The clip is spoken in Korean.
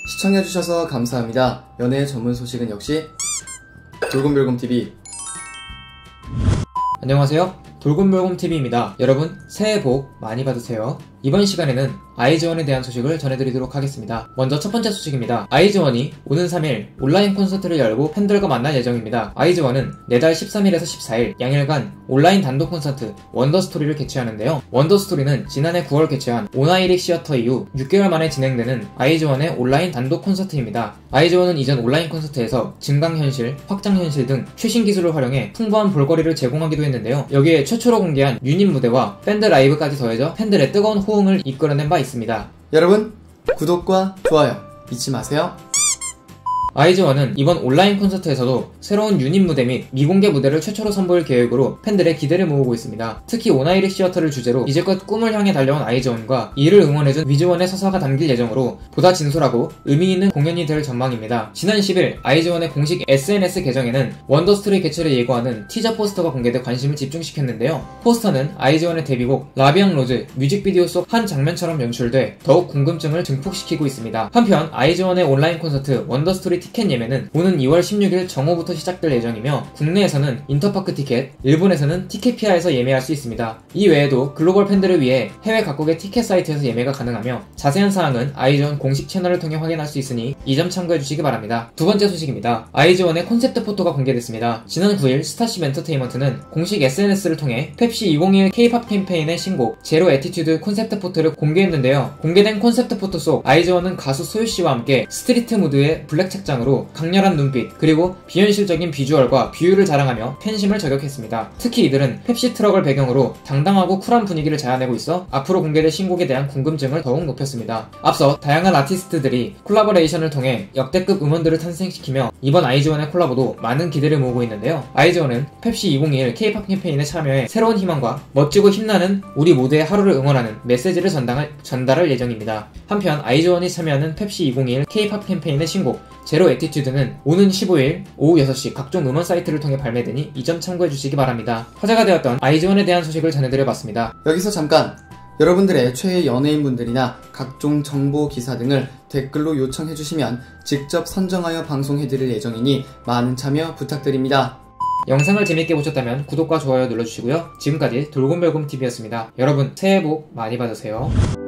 시청해주셔서 감사합니다. 연애 전문 소식은 역시 돌곰별곰TV. 안녕하세요, 돌곰별곰TV입니다. 여러분 새해 복 많이 받으세요. 이번 시간에는 아이즈원에 대한 소식을 전해드리도록 하겠습니다. 먼저 첫 번째 소식입니다. 아이즈원이 오는 3일 온라인 콘서트를 열고 팬들과 만날 예정입니다. 아이즈원은 내달 13일에서 14일 양일간 온라인 단독 콘서트 원더스토리를 개최하는데요. 원더스토리는 지난해 9월 개최한 오나이릭 시어터 이후 6개월 만에 진행되는 아이즈원의 온라인 단독 콘서트입니다. 아이즈원은 이전 온라인 콘서트에서 증강현실, 확장현실 등 최신 기술을 활용해 풍부한 볼거리를 제공하기도 했는데요. 여기에 최초로 공개한 유닛 무대와 밴드 라이브까지 더해져 팬들의 뜨거운 호응을 이끌어낸 바 있습니다. 여러분 구독과 좋아요 잊지 마세요. 아이즈원은 이번 온라인 콘서트에서도 새로운 유닛 무대 및 미공개 무대를 최초로 선보일 계획으로 팬들의 기대를 모으고 있습니다. 특히 오나이릭 시어터를 주제로 이제껏 꿈을 향해 달려온 아이즈원과 이를 응원해준 위즈원의 서사가 담길 예정으로 보다 진솔하고 의미있는 공연이 될 전망입니다. 지난 10일 아이즈원의 공식 SNS 계정에는 원더스토리 개최를 예고하는 티저 포스터가 공개돼 관심을 집중시켰는데요. 포스터는 아이즈원의 데뷔곡 라비앙 로즈 뮤직비디오 속 한 장면처럼 연출돼 더욱 궁금증을 증폭시키고 있습니다. 한편 아이즈원의 온라인 콘서트 원더스토리 티켓 예매는 오는 2월 16일 정오부터 시작될 예정이며 국내에서는 인터파크 티켓, 일본에서는 티켓피아에서 예매할 수 있습니다. 이 외에도 글로벌 팬들을 위해 해외 각국의 티켓 사이트에서 예매가 가능하며 자세한 사항은 아이즈원 공식 채널을 통해 확인할 수 있으니 이 점 참고해주시기 바랍니다. 두 번째 소식입니다. 아이즈원의 콘셉트 포토가 공개됐습니다. 지난 9일 스타쉽 엔터테인먼트는 공식 SNS를 통해 펩시 2021 K-POP 캠페인의 신곡 제로 애티튜드 콘셉트 포토를 공개했는데요. 공개된 콘셉트 포토 속 아이즈원은 가수 소유씨와 함께 스트리트 무드의 블랙 책장 으로 강렬한 눈빛 그리고 비현실적인 비주얼과 비율을 자랑하며 팬심을 저격했습니다. 특히 이들은 펩시 트럭을 배경으로 당당하고 쿨한 분위기를 자아내고 있어 앞으로 공개될 신곡에 대한 궁금증을 더욱 높였습니다. 앞서 다양한 아티스트들이 콜라보레이션을 통해 역대급 음원들을 탄생시키며 이번 아이즈원의 콜라보도 많은 기대를 모으고 있는데요. 아이즈원은 펩시 2021 K-POP 캠페인에 참여해 새로운 희망과 멋지고 힘나는 우리 모두의 하루를 응원하는 메시지를 전달할 예정입니다. 한편 아이즈원이 참여하는 펩시 2021 K-POP 캠페인의 신곡 제로 애티튜드는 오는 15일 오후 6시 각종 음원 사이트를 통해 발매되니 이 점 참고해주시기 바랍니다. 화제가 되었던 아이즈원에 대한 소식을 전해드려봤습니다. 여기서 잠깐! 여러분들의 최애 연예인분들이나 각종 정보 기사 등을 댓글로 요청해주시면 직접 선정하여 방송해드릴 예정이니 많은 참여 부탁드립니다. 영상을 재밌게 보셨다면 구독과 좋아요 눌러주시고요. 지금까지 돌곰별곰TV였습니다. 여러분 새해 복 많이 받으세요.